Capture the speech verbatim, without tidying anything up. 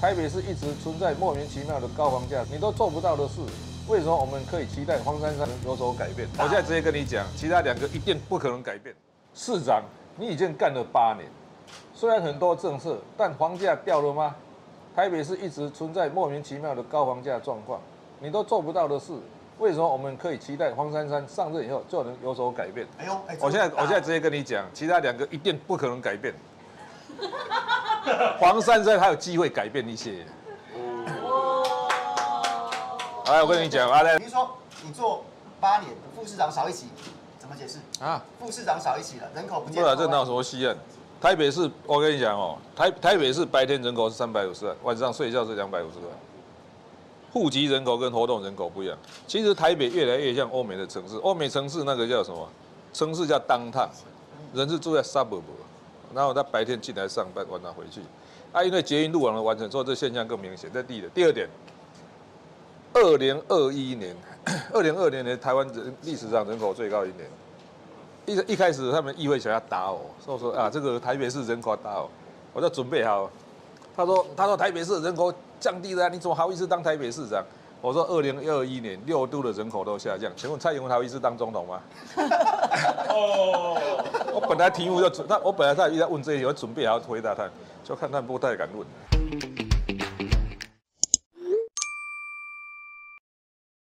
台北市一直存在莫名其妙的高房价，你都做不到的事，为什么我们可以期待黄珊珊能有所改变？我现在直接跟你讲，其他两个一定不可能改变。市长，你已经干了八年，虽然很多政策，但房价掉了吗？台北市一直存在莫名其妙的高房价状况，你都做不到的事，为什么我们可以期待黄珊珊上任以后就能有所改变？哎呦，哎我现在我现在直接跟你讲，其他两个一定不可能改变。黄珊珊还有机会改变一些。来，我跟你讲啊，来， 比如说你做八年，副市长少一席，怎么解释啊？副市长少一席了，人口不见。 不然这哪有什么稀罕？台北市，我跟你讲哦，台台北市白天人口是三百五十万，晚上睡觉是两百五十万。户籍人口跟活动人口不一样。其实台北越来越像欧美的城市，欧美城市那个叫什么？城市叫downtown，人是住在 suburb。然后他白天进来上班，晚上回去，啊，因为捷运路网的完成，所以这现象更明显。这第一点，第二点，二零二一年，二零二零年台湾人历史上人口最高一年。一一开始他们议会想要打我，说说啊，这个台北市人口打我，我就准备好。他说他说台北市人口降低了，你怎么好意思当台北市长？我说二零二一年六都的人口都下降，请问蔡英文好意思当总统吗？哦，我本来题目就准，他我本来他一直在问这一题，我准备好回答他，就看他不太敢问。